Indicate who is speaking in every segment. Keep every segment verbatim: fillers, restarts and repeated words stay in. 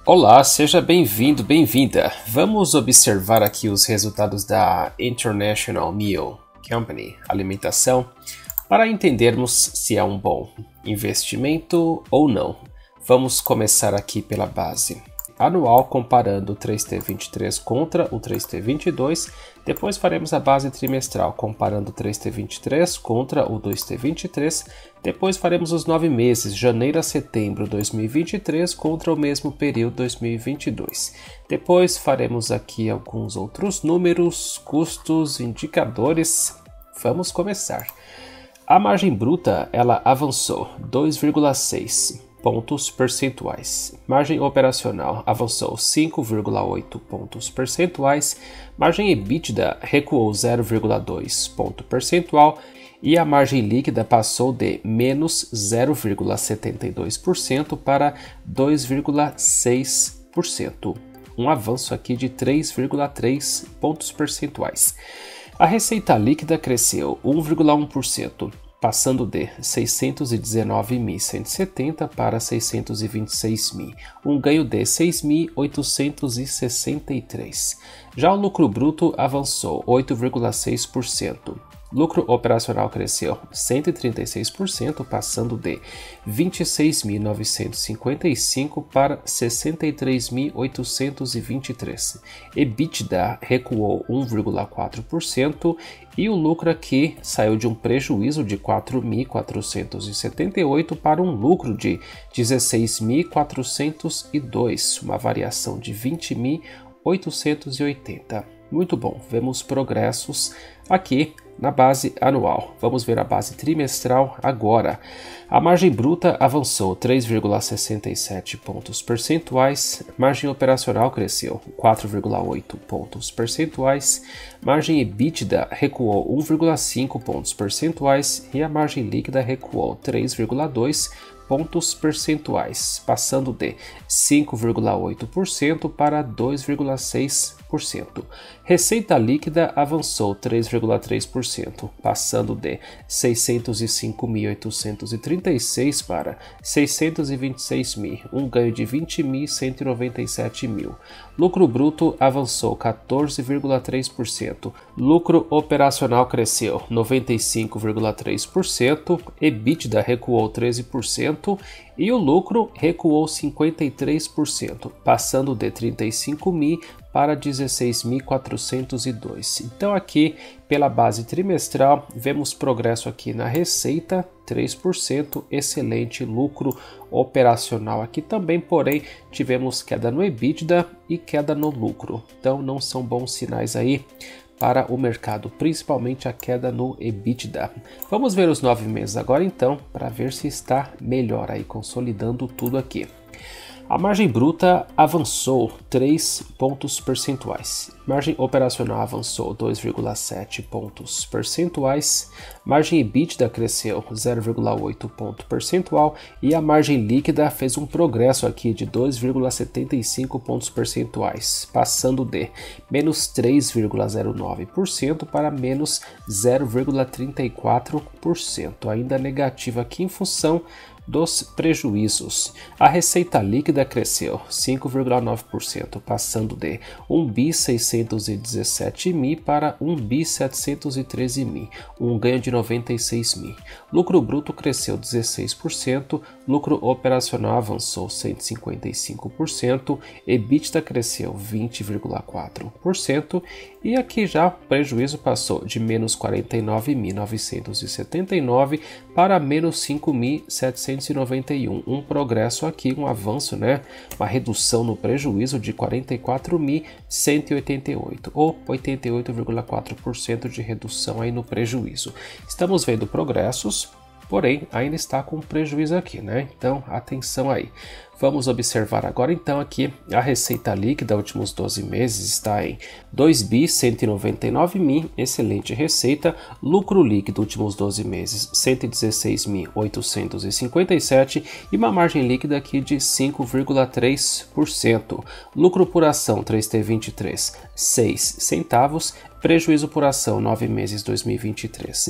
Speaker 1: Olá, seja bem-vindo, bem-vinda. Vamos observar aqui os resultados da International Meal Company, alimentação, para entendermos se é um bom investimento ou não. Vamos começar aqui pela base anual, comparando o três T vinte e três contra o três T vinte e dois. Depois faremos a base trimestral, comparando o três T vinte e três contra o dois T vinte e três. Depois faremos os nove meses, janeiro a setembro dois mil e vinte e três contra o mesmo período dois mil e vinte e dois. Depois faremos aqui alguns outros números, custos, indicadores. Vamos começar. A margem bruta, ela avançou dois vírgula seis pontos percentuais. Margem operacional avançou cinco vírgula oito pontos percentuais. Margem EBITDA recuou zero vírgula dois ponto percentual e a margem líquida passou de menos zero vírgula setenta e dois por cento para dois vírgula seis por cento. Um avanço aqui de três vírgula três pontos percentuais. A receita líquida cresceu um vírgula um por cento. Passando de seiscentos e dezenove mil cento e setenta para seiscentos e vinte e seis mil, um ganho de seis mil oitocentos e sessenta e três. Já o lucro bruto avançou oito vírgula seis por cento. Lucro operacional cresceu cento e trinta e seis por cento, passando de vinte e seis mil novecentos e cinquenta e cinco para sessenta e três mil oitocentos e vinte e três. EBITDA recuou um vírgula quatro por cento e o lucro aqui saiu de um prejuízo de quatro mil quatrocentos e setenta e oito para um lucro de dezesseis mil quatrocentos e dois, uma variação de vinte mil oitocentos e oitenta. Muito bom, vemos progressos aqui na base anual. Vamos ver a base trimestral agora. A margem bruta avançou três vírgula sessenta e sete pontos percentuais, margem operacional cresceu quatro vírgula oito pontos percentuais, margem EBITDA recuou um vírgula cinco pontos percentuais e a margem líquida recuou três vírgula dois pontos percentuais, passando de cinco vírgula oito por cento para dois vírgula seis por cento. Receita líquida avançou três vírgula três por cento, passando de seiscentos e cinco mil oitocentos e trinta e seis para seiscentos e vinte e seis mil, um ganho de vinte mil cento e noventa e sete mil. Lucro bruto avançou quatorze vírgula três por cento. Lucro operacional cresceu noventa e cinco vírgula três por cento, EBITDA recuou treze por cento e o lucro recuou cinquenta e três por cento, passando de trinta e cinco mil para dezesseis mil quatrocentos e dois. Então aqui pela base trimestral vemos progresso aqui na receita, três por cento, excelente lucro operacional aqui também, porém tivemos queda no EBITDA e queda no lucro. Então não são bons sinais aí para o mercado, principalmente a queda no EBITDA. Vamos ver os nove meses agora então, para ver se está melhor aí, consolidando tudo aqui. A margem bruta avançou três pontos percentuais, margem operacional avançou dois vírgula sete pontos percentuais, margem EBITDA cresceu zero vírgula oito ponto percentual e a margem líquida fez um progresso aqui de dois vírgula setenta e cinco pontos percentuais, passando de menos três vírgula zero nove por cento para menos zero vírgula trinta e quatro por cento, ainda negativo aqui em função dos prejuízos. A receita líquida cresceu cinco vírgula nove por cento, passando de um bi seiscentos e dezessete mil para um bi setecentos e treze mil, um ganho de noventa e seis mil. Lucro bruto cresceu dezesseis por cento, lucro operacional avançou cento e cinquenta e cinco por cento, EBITDA cresceu vinte vírgula quatro por cento e aqui já o prejuízo passou de menos quarenta e nove mil novecentos e setenta e nove para menos cinco mil setecentos e noventa e um, um progresso aqui, um avanço, né? Uma redução no prejuízo de quarenta e quatro mil cento e oitenta e oito, ou oitenta e oito vírgula quatro por cento de redução aí no prejuízo. Estamos vendo progressos, porém ainda está com prejuízo aqui, né? Então atenção aí. Vamos observar agora então aqui a receita líquida últimos doze meses está em dois bi cento e noventa e nove mil, excelente receita. Lucro líquido últimos doze meses cento e dezesseis mil oitocentos e cinquenta e sete e uma margem líquida aqui de cinco vírgula três por cento. Lucro por ação três T vinte e três seis centavos, prejuízo por ação nove meses dois mil e vinte e três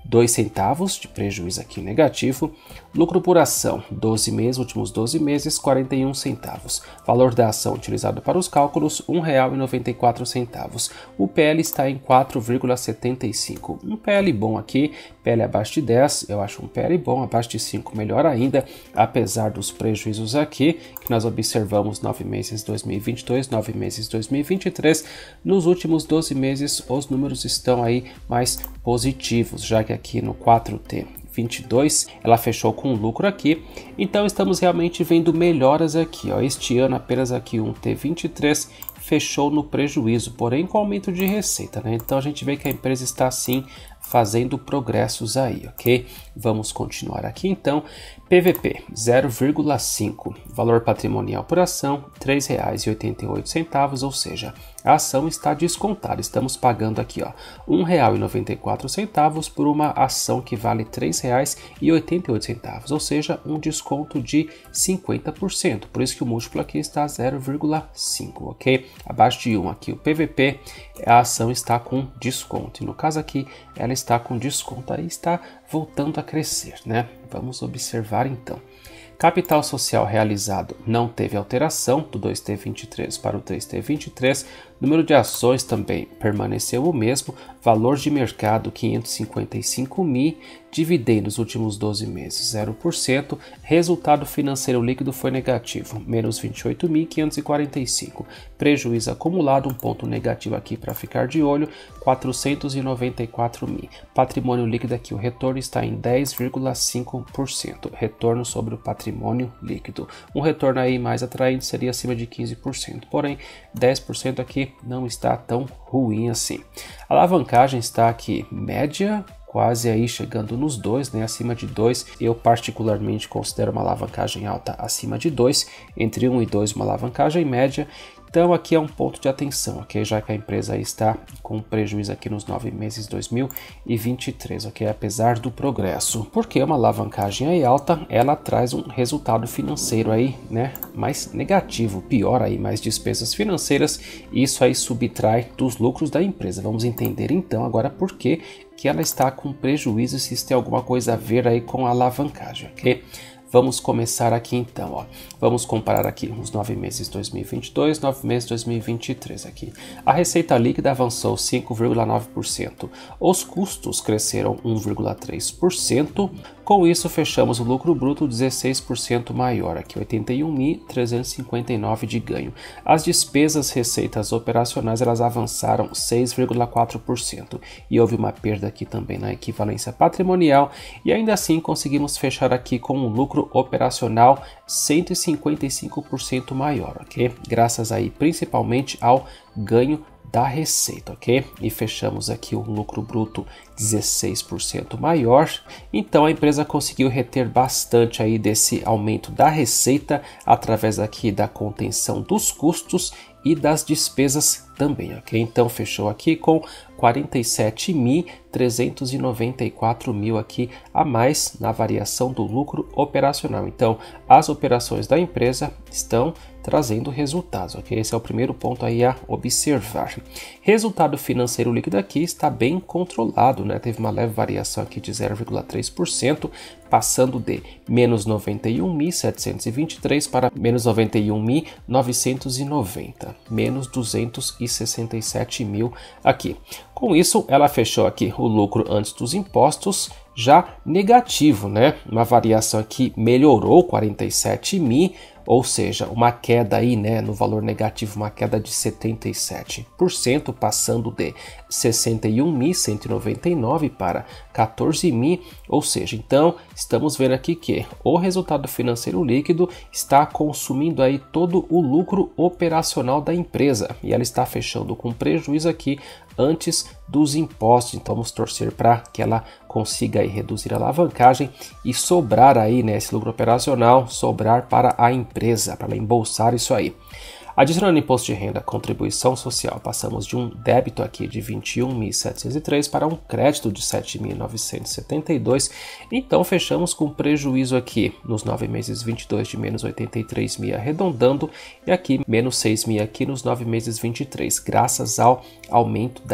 Speaker 1: dois centavos de prejuízo aqui negativo. Lucro por ação, doze meses, últimos doze meses, quarenta e um centavos. Valor da ação utilizado para os cálculos, um real e noventa e quatro centavos. O P L está em quatro vírgula setenta e cinco. Um P L bom aqui, P L abaixo de dez, eu acho um P L bom, abaixo de cinco melhor ainda, apesar dos prejuízos aqui, que nós observamos nove meses dois mil e vinte e dois, nove meses dois mil e vinte e três. Nos últimos doze meses, os números estão aí mais positivos, já que aqui no quatro T vinte e dois ela fechou com lucro aqui, então estamos realmente vendo melhoras aqui, ó. Este ano apenas aqui um T vinte e três fechou no prejuízo, porém com aumento de receita, né? Então a gente vê que a empresa está sim fazendo progressos aí, ok? Vamos continuar aqui então. P V P zero vírgula cinco, valor patrimonial por ação três reais e oitenta e oito centavos, ou seja, a ação está descontada. Estamos pagando aqui, ó, um real e noventa e quatro centavos por uma ação que vale três reais e oitenta e oito centavos, ou seja, um desconto de cinquenta por cento. Por isso que o múltiplo aqui está zero vírgula cinco, ok? Abaixo de um aqui o P V P, a ação está com desconto. E no caso aqui, ela está com desconto, aí está voltando a crescer, né? Vamos observar então. Capital social realizado não teve alteração do dois T vinte e três para o três T vinte e três. Número de ações também permaneceu o mesmo. Valor de mercado quinhentos e cinquenta e cinco mil. Dividendos nos últimos doze meses zero por cento. Resultado financeiro líquido foi negativo, menos vinte e oito mil quinhentos e quarenta e cinco. Prejuízo acumulado, um ponto negativo aqui para ficar de olho, quatrocentos e noventa e quatro mil. Patrimônio líquido aqui, o retorno está em dez vírgula cinco por cento. Retorno sobre o patrimônio líquido. Um retorno aí mais atraente seria acima de quinze por cento, porém dez por cento aqui não está tão ruim assim. A alavancagem está aqui média, quase aí chegando nos dois, né, acima de dois. Eu particularmente considero uma alavancagem alta acima de dois, entre um e dois uma alavancagem média. Então aqui é um ponto de atenção, ok? Já que a empresa aí está com prejuízo aqui nos nove meses dois mil e vinte e três, ok? Apesar do progresso. Porque uma alavancagem aí alta, ela traz um resultado financeiro aí, né, mais negativo, pior aí, mais despesas financeiras, e isso aí subtrai dos lucros da empresa. Vamos entender então agora por que que ela está com prejuízo, se isso tem alguma coisa a ver aí com a alavancagem, ok? Vamos começar aqui então, ó. Vamos comparar aqui os nove meses dois mil e vinte e dois, nove meses dois mil e vinte e três aqui. A receita líquida avançou cinco vírgula nove por cento. Os custos cresceram um vírgula três por cento. Com isso, fechamos o lucro bruto dezesseis por cento maior, aqui oitenta e um mil trezentos e cinquenta e nove de ganho. As despesas, receitas operacionais, elas avançaram seis vírgula quatro por cento. E houve uma perda aqui também na equivalência patrimonial. E ainda assim, conseguimos fechar aqui com um lucro operacional cento e cinquenta e cinco por cento maior, ok? Graças aí principalmente ao ganho da receita, ok? E fechamos aqui o lucro bruto dezesseis por cento maior. Então a empresa conseguiu reter bastante aí desse aumento da receita através aqui da contenção dos custos e das despesas também, ok? Então fechou aqui com quarenta e sete mil trezentos e noventa e quatro mil aqui a mais na variação do lucro operacional. Então as operações da empresa estão trazendo resultados, ok? Esse é o primeiro ponto aí a observar. Resultado financeiro líquido aqui está bem controlado, né? Teve uma leve variação aqui de zero vírgula três por cento, passando de menos noventa e um mil setecentos e vinte e três para menos noventa e um mil novecentos e noventa, menos duzentos e sessenta e sete mil aqui. Com isso, ela fechou aqui o lucro antes dos impostos já negativo, né? Uma variação aqui melhorou quarenta e sete mil, ou seja, uma queda aí, né, no valor negativo, uma queda de setenta e sete por cento, passando de sessenta e um mil cento e noventa e nove para quatorze mil, ou seja, então estamos vendo aqui que o resultado financeiro líquido está consumindo aí todo o lucro operacional da empresa e ela está fechando com prejuízo aqui antes dos impostos. Então vamos torcer para que ela consiga aí reduzir a alavancagem e sobrar aí, né, esse lucro operacional, sobrar para a empresa, para ela embolsar isso aí. Adicionando imposto de renda, contribuição social, passamos de um débito aqui de vinte e um mil setecentos e três para um crédito de sete mil novecentos e setenta e dois. Então fechamos com prejuízo aqui nos nove meses vinte e dois de menos oitenta e três mil arredondando e aqui menos seis mil aqui nos nove meses vinte e três, graças ao aumento da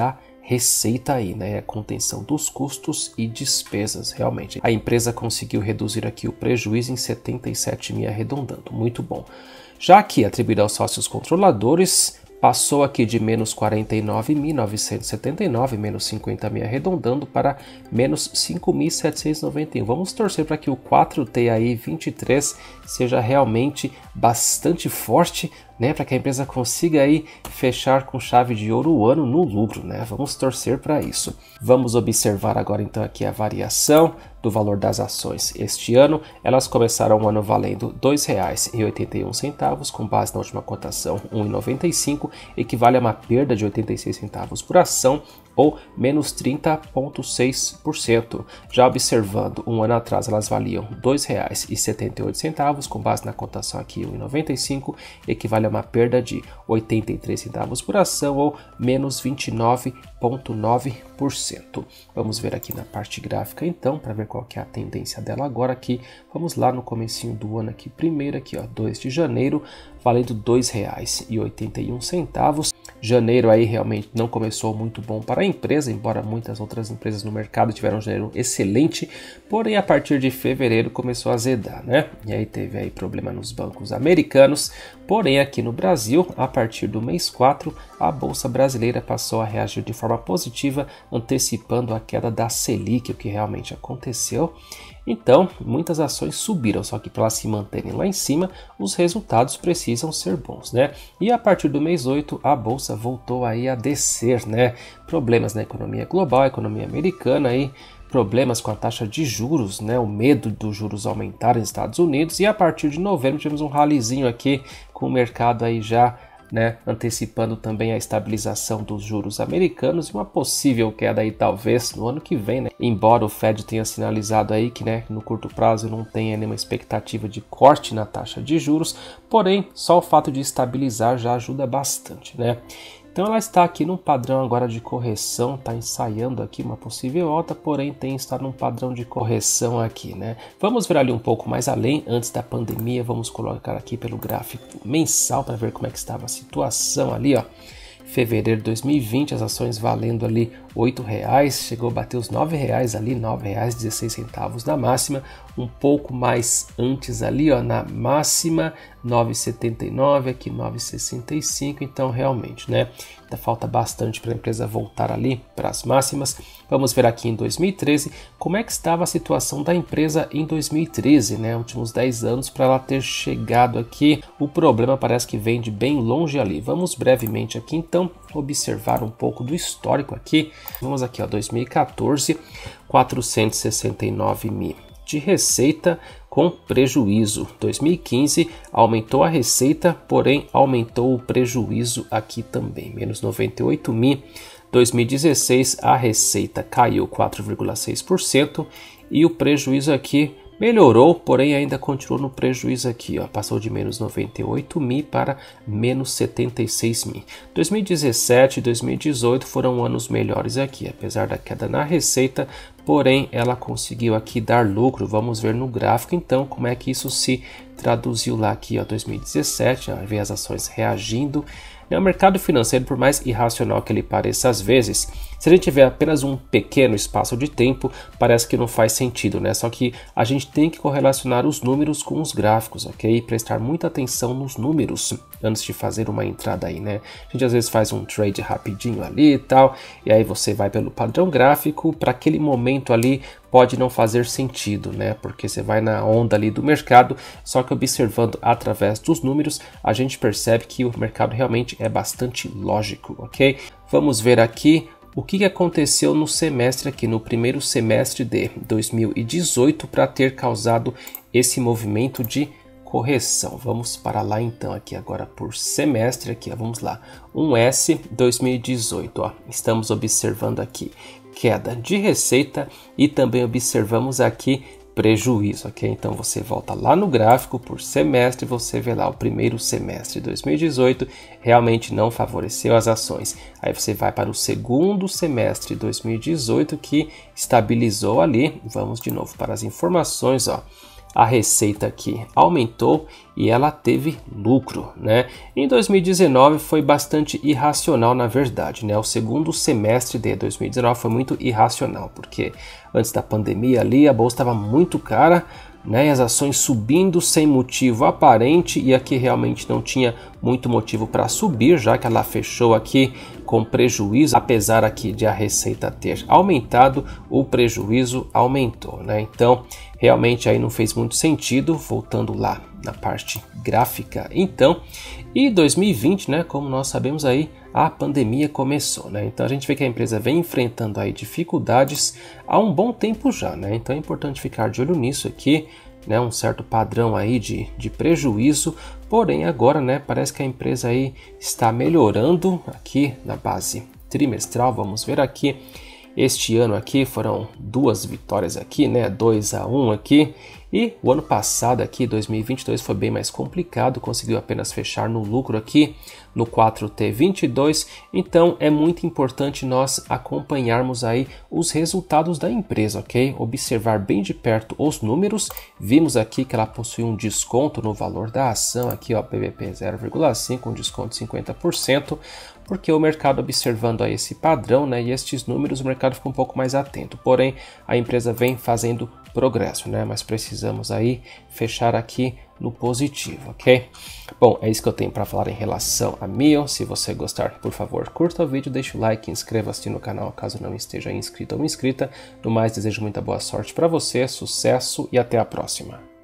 Speaker 1: receita aí, né? A contenção dos custos e despesas, realmente. A empresa conseguiu reduzir aqui o prejuízo em setenta e sete mil arredondando, muito bom. Já aqui, atribuído aos sócios controladores, passou aqui de menos quarenta e nove mil novecentos e setenta e nove, menos cinquenta mil arredondando para menos cinco mil setecentos e noventa e um. Vamos torcer para que o quatro T aí vinte e três seja realmente bastante forte, né, para que a empresa consiga aí fechar com chave de ouro o ano no lucro, né? Vamos torcer para isso. Vamos observar agora então aqui a variação do valor das ações. Este ano elas começaram o ano valendo dois reais e oitenta e um centavos, com base na última cotação um real e noventa e cinco, equivale a uma perda de oitenta e seis centavos por ação, ou menos trinta vírgula seis por cento. Já observando, um ano atrás elas valiam dois reais e setenta e oito centavos, com base na cotação aqui um real e noventa e cinco, equivale a uma perda de oitenta e três centavos por ação, ou menos vinte e nove vírgula nove por cento. Vamos ver aqui na parte gráfica então, para ver qual que é a tendência dela agora aqui. Vamos lá no comecinho do ano aqui, primeiro aqui, ó, dois de janeiro, valendo dois reais e oitenta e um centavos. Janeiro aí realmente não começou muito bom para a empresa, embora muitas outras empresas no mercado tiveram um janeiro excelente, porém a partir de fevereiro começou a azedar, né? E aí teve aí problema nos bancos americanos, porém aqui no Brasil, a partir do mês quatro, a Bolsa Brasileira passou a reagir de forma positiva, antecipando a queda da Selic, o que realmente aconteceu. Então, muitas ações subiram, só que para elas se manterem lá em cima, os resultados precisam ser bons, né? E a partir do mês oito, a bolsa voltou aí a descer, né? Problemas na economia global, economia americana aí, problemas com a taxa de juros, né? O medo dos juros aumentar nos Estados Unidos, e a partir de novembro tivemos um ralizinho aqui com o mercado aí já, né, antecipando também a estabilização dos juros americanos e uma possível queda aí talvez no ano que vem, né? Embora o Fed tenha sinalizado aí que, né, no curto prazo não tenha nenhuma expectativa de corte na taxa de juros, porém só o fato de estabilizar já ajuda bastante, né? Então ela está aqui num padrão agora de correção, está ensaiando aqui uma possível alta, porém tem estar num padrão de correção aqui, né? Vamos ver ali um pouco mais além, antes da pandemia, vamos colocar aqui pelo gráfico mensal para ver como é que estava a situação ali, ó. Fevereiro de dois mil e vinte, as ações valendo ali oito reais, chegou a bater os nove reais ali, nove reais e dezesseis centavos na máxima, um pouco mais antes ali, ó, na máxima, nove reais e setenta e nove, aqui nove reais e sessenta e cinco, então realmente, né, ainda falta bastante para a empresa voltar ali para as máximas. Vamos ver aqui em dois mil e treze como é que estava a situação da empresa em dois mil e treze, né, últimos dez anos para ela ter chegado aqui. O problema parece que vem de bem longe ali. Vamos brevemente aqui então observar um pouco do histórico aqui. Vamos aqui, ó, dois mil e quatorze, quatrocentos e sessenta e nove mil de receita com prejuízo. dois mil e quinze aumentou a receita, porém aumentou o prejuízo aqui também, menos noventa e oito mil. dois mil e dezesseis a receita caiu quatro vírgula seis por cento e o prejuízo aqui melhorou, porém ainda continuou no prejuízo aqui, ó, passou de menos noventa e oito mil para menos setenta e seis mil. dois mil e dezessete e dois mil e dezoito foram anos melhores aqui, apesar da queda na receita, porém ela conseguiu aqui dar lucro. Vamos ver no gráfico então como é que isso se traduziu lá aqui, ó, dois mil e dezessete, ó, ver as ações reagindo. O mercado financeiro, por mais irracional que ele pareça às vezes, se a gente tiver apenas um pequeno espaço de tempo, parece que não faz sentido, né? Só que a gente tem que correlacionar os números com os gráficos, ok? Prestar muita atenção nos números antes de fazer uma entrada aí, né? A gente às vezes faz um trade rapidinho ali e tal, e aí você vai pelo padrão gráfico, para aquele momento ali pode não fazer sentido, né? Porque você vai na onda ali do mercado, só que observando através dos números, a gente percebe que o mercado realmente é bastante lógico, ok? Vamos ver aqui o que aconteceu no semestre aqui, no primeiro semestre de dois mil e dezoito, para ter causado esse movimento de correção. Vamos para lá então aqui agora por semestre aqui, ó, vamos lá, um S dois mil e dezoito, ó, estamos observando aqui queda de receita e também observamos aqui prejuízo, ok? Então você volta lá no gráfico por semestre, você vê lá o primeiro semestre de dois mil e dezoito realmente não favoreceu as ações. Aí você vai para o segundo semestre de dois mil e dezoito que estabilizou ali. Vamos de novo para as informações, ó. a receita aqui aumentou e ela teve lucro, né? Em dois mil e dezenove foi bastante irracional, na verdade, né? O segundo semestre de dois mil e dezenove foi muito irracional, porque antes da pandemia ali a bolsa estava muito cara, né, e as ações subindo sem motivo aparente, e aqui realmente não tinha muito motivo para subir, já que ela fechou aqui com prejuízo, apesar aqui de a receita ter aumentado, o prejuízo aumentou, né? Então realmente aí não fez muito sentido, voltando lá na parte gráfica. Então, e dois mil e vinte, né, como nós sabemos aí, a pandemia começou, né? Então a gente vê que a empresa vem enfrentando aí dificuldades há um bom tempo já, né? Então é importante ficar de olho nisso aqui, né? Um certo padrão aí de, de prejuízo, porém agora, né, parece que a empresa aí está melhorando aqui na base trimestral. Vamos ver aqui. Este ano aqui foram duas vitórias aqui, né? dois a um aqui. E o ano passado aqui, dois mil e vinte e dois, foi bem mais complicado, conseguiu apenas fechar no lucro aqui no quatro T vinte e dois. Então é muito importante nós acompanharmos aí os resultados da empresa, ok? Observar bem de perto os números. Vimos aqui que ela possui um desconto no valor da ação aqui, ó, P V P zero vírgula cinco, um desconto de cinquenta por cento. Porque o mercado observando aí esse padrão, né, e estes números, o mercado fica um pouco mais atento. Porém, a empresa vem fazendo progresso, né, mas precisamos aí fechar aqui no positivo, ok? Bom, é isso que eu tenho para falar em relação a Mio. Se você gostar, por favor, curta o vídeo, deixa o like, inscreva-se no canal caso não esteja inscrito ou inscrita. No mais, desejo muita boa sorte para você, sucesso e até a próxima.